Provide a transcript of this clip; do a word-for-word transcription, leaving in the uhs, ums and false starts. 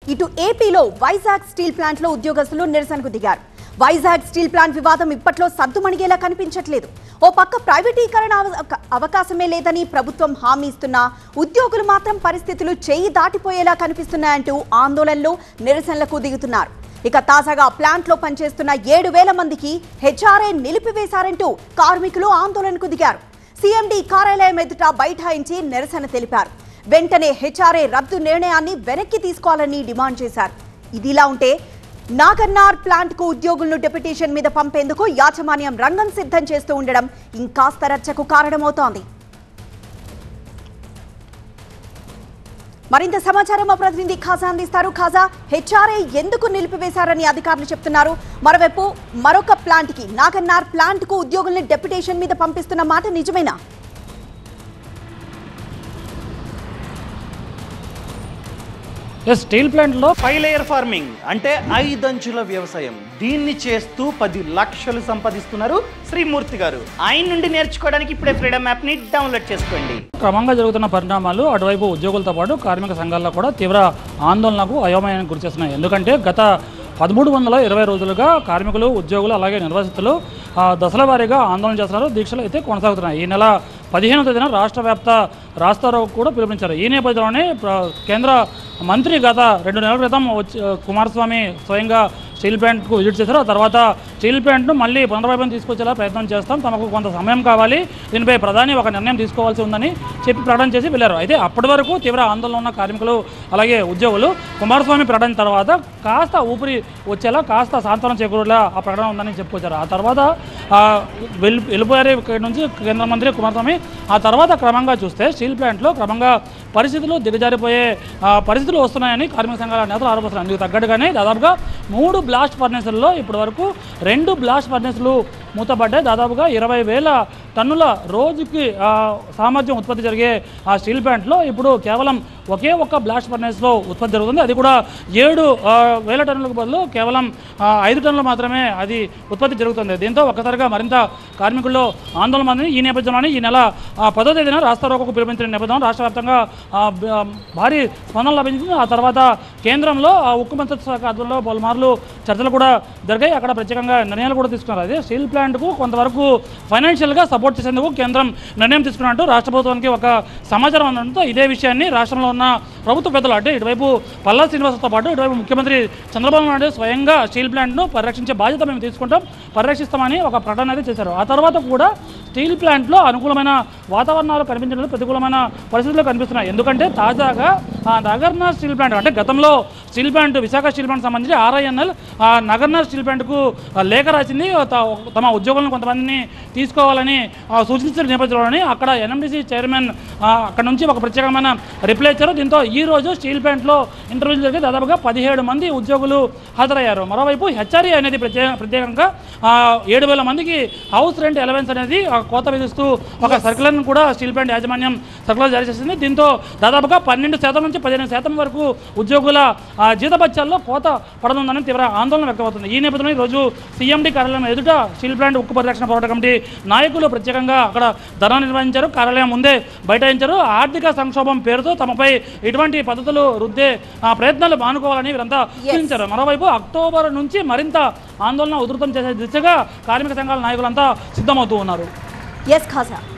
ఇటు ఏపీలో Vizag steel plant లో ఉద్యోగస్తులు నిరసనకు దిగారు. వైజాగ్ స్టీల్ ప్లాంట్ వివాదం ఇప్పట్లో సద్దుమణిగేలా కనిపించట్లేదు. ఓ పక్క ప్రైవేటీకరణ అవకాశమే లేదని ప్రభుత్వం హామీ ఇస్తున్నా ఉద్యోగులు మాత్రం పరిస్థితులు చేయి దాటిపోయేలా కనిపిస్తున్నాయంటూ ఆందోళనలు నిరసనలకు దిగుతున్నారు. ఇక తాజాగా ప్లాంట్ లో పనిచేస్తున్న ఏడు వేల మందికి హెచ్ఆర్ఏ నిలిపివేశారంటూ కార్మికులు ఆందోళనకు దిగారు. సీఎండీ కార్యాలయం ఎదుట బైఠాయించి నిరసన తెలిపారు. వెంటనే హెచ్ఆర్ఏ రద్దు నిర్ణయాన్ని వెనక్కి తీసుకోవాలని డిమాండ్ చేశారు. ఇదిలా ఉంటే నాగర్నార్ ప్లాంట్ కు ఉద్యోగులను డెప్యుటేషన్ మీద పంపేందుకు యాజమాన్యం రంగం సిద్ధం చేస్తూ ఉండడం ఇంకాస్త రచ్చకు కారణమవుతోంది. మరింత సమాచారం మా ప్రతినిధి ఖాజా అందిస్తారు. ఖాజా, హెచ్ఆర్ఏ ఎందుకు నిలిపివేశారని అధికారులు చెప్తున్నారు. మరోవైపు మరొక ప్లాంట్ కి నాగర్నార్ ప్లాంట్ కు ఉద్యోగుల్ని డెప్యుటేషన్ మీద పంపిస్తున్న మాట నిజమేనా? స్టీల్ ప్లాంట్లో ఫైవ్ లేయర్ ఫార్మింగ్ అంటే ఐదంచుల వ్యవసాయం, దీన్ని చేస్తూ పది లక్షలు సంపాదిస్తున్నారు శ్రీమూర్తి గారు. ఆయన నుండి నేర్చుకోవడానికి ఇప్పుడే ఫ్రీడమ్ యాప్ ని డౌన్లోడ్ చేసుకోండి. క్రమంగా జరుగుతున్న పరిణామాలు అటువైపు ఉద్యోగులతో పాటు కార్మిక సంఘాల్లో కూడా తీవ్ర ఆందోళనకు అయోమయానికి గురిచేస్తున్నాయి. ఎందుకంటే గత పదమూడు వందల ఇరవై రోజులుగా కార్మికులు, ఉద్యోగులు అలాగే నిర్వాసితులు దశల వారీగా ఆందోళన చేస్తున్నారు. దీక్షలు అయితే కొనసాగుతున్నాయి. ఈ నెల పదిహేనవ తేదీన రాష్ట్ర వ్యాప్త రాస్తారోకు కూడా పిలుపునిచ్చారు. ఈ నేపథ్యంలోనే కేంద్ర మంత్రి గత రెండు నెలల క్రితం వచ్చి కుమారస్వామి స్వయంగా స్టీల్ ప్లాంట్కు విజిట్ చేశారు. ఆ తర్వాత స్టీల్ ప్లాంట్ను మళ్ళీ పునర్వైభవం తీసుకొచ్చేలా ప్రయత్నం చేస్తాం, తమకు కొంత సమయం కావాలి, దీనిపై ప్రధాని ఒక నిర్ణయం తీసుకోవాల్సి ఉందని చెప్పి ప్రకటన చేసి వెళ్ళారు. అయితే అప్పటి వరకు తీవ్ర ఆందోళన ఉన్న కార్మికులు అలాగే ఉద్యోగులు కుమారస్వామి ప్రకటన తర్వాత కాస్త ఊపిరి వచ్చేలా, కాస్త సాంత్వనం చేకూరేలా ఆ ప్రకటన ఉందని చెప్పుకొచ్చారు. ఆ తర్వాత వెళ్ళి వెళ్ళిపోయారు ఇక్కడ నుంచి కేంద్ర మంత్రి కుమారస్వామి. ఆ తర్వాత క్రమంగా చూస్తే స్టీల్ ప్లాంట్లో క్రమంగా పరిస్థితులు దిగజారిపోయే పరిస్థితులు వస్తున్నాయని కార్మిక సంఘాల నేతలు ఆరోపిస్తున్నారు. అందుకు తగ్గట్టుగానే దాదాపుగా మూడు బ్లాస్ట్ ఫర్నేసుల్లో ఇప్పటి వరకు రెండు బ్లాస్ట్ ఫర్నేసులు మూతపడ్డాయి. దాదాపుగా ఇరవై వేల టన్నుల రోజుకి సామర్థ్యం ఉత్పత్తి జరిగే ఆ స్టీల్ ప్లాంట్లో ఇప్పుడు కేవలం ఒకే ఒక్క బ్లాస్ట్ ఫర్నేస్లో ఉత్పత్తి జరుగుతుంది. అది కూడా ఏడు వేల టన్నులకు బదులు కేవలం ఐదు టన్నులు మాత్రమే అది ఉత్పత్తి జరుగుతుంది. దీంతో ఒక్కసారిగా మరింత కార్మికుల్లో ఆందోళన ఉంది. ఈ నేపథ్యంలోనే ఈ నెల పదో తేదీన రాస్తారోకోకు పిలుపునిచ్చిన నేపథ్యంలో రాష్ట్ర వ్యాప్తంగా భారీ స్పందన లభించింది. ఆ తర్వాత కేంద్రంలో ఉక్కు మంత్రిత్వ శాఖ ఆధ్వర్యంలో పలుమార్లు చర్చలు కూడా జరిగాయి. అక్కడ ప్రత్యేకంగా నిర్ణయాలు కూడా తీసుకున్నారు. అదే స్టీల్ ప్లాంట్కు కొంతవరకు ఫైనాన్షియల్గా సపోర్ట్ చేసేందుకు కేంద్రం నిర్ణయం తీసుకున్నట్టు రాష్ట్ర ప్రభుత్వానికి ఒక సమాచారం అందడంతో ఇదే విషయాన్ని రాష్ట్రంలో ఉన్న ప్రభుత్వ పెద్దలు అంటే ఇటువైపు పల్లా శ్రీనివాసతో పాటు ఇటువైపు ముఖ్యమంత్రి చంద్రబాబు నాయుడు స్వయంగా స్టీల్ ప్లాంట్ను పరిరక్షించే బాధ్యత మేము తీసుకుంటాం, పరిరక్షిస్తామని ఒక ప్రకటన అయితే చేశారు. ఆ తర్వాత కూడా స్టీల్ ప్లాంట్లో అనుకూలమైన వాతావరణాలు కనిపించడం, ప్రతికూలమైన పరిస్థితులు కనిపిస్తున్నాయి. ఎందుకంటే తాజాగా నాగర్నార్ స్టీల్ ప్లాంట్ అంటే గతంలో steel plant Visakha steel plant సంబంధించి ఆర్ఐఎన్ఎల్ నాగర్నార్ స్టీల్ ప్లాంట్కు లేఖ రాసింది. తమ ఉద్యోగులను కొంతమందిని తీసుకోవాలని సూచించిన నేపథ్యంలోని అక్కడ ఎన్ఎండిసి చైర్మన్ అక్కడ నుంచి ఒక ప్రత్యేకమైన రిప్లై ఇచ్చారు. దీంతో ఈ రోజు స్టీల్ ప్లాంట్లో ఇంటర్వ్యూలు జరిగి దాదాపుగా పదిహేడు మంది ఉద్యోగులు హాజరయ్యారు. మరోవైపు హెచ్ఆర్ఏ అనేది ప్రత్యేక ప్రత్యేకంగా ఏడు వేల మందికి హౌస్ రెంట్ అలవెన్స్ అనేది కోత విధిస్తూ ఒక సర్కులర్ను కూడా స్టీల్ ప్లాంట్ యాజమాన్యం సర్కులర్ జారీ చేసింది. దీంతో దాదాపుగా పన్నెండు శాతం నుంచి పదిహేను శాతం వరకు ఉద్యోగుల జీతభత్యాల్లో కోత పడనుందని తీవ్ర ఆందోళన వ్యక్తమవుతుంది. ఈ నేపథ్యంలో ఈరోజు సీఎండీ కార్యాలయం ఎదుట స్టీల్ ప్లాంట్ ఉక్కు పరిరక్షణ పోరాట కమిటీ నాయకులు ప్రత్యేకంగా అక్కడ ధర్నా నిర్వహించారు. కార్యాలయం ముందే బైఠాయించారు. ఆర్థిక సంక్షోభం పేరుతో తమపై ఇటువంటి పద్ధతులు రుద్దే ప్రయత్నాలు మానుకోవాలని వీరంతా సూచించారు. మరోవైపు అక్టోబర్ నుంచి మరింత ఆందోళన ఉధృతం చేసే దిశగా కార్మిక సంఘాల నాయకులంతా సిద్ధమవుతూ ఉన్నారు. ఎస్ ఖాజా.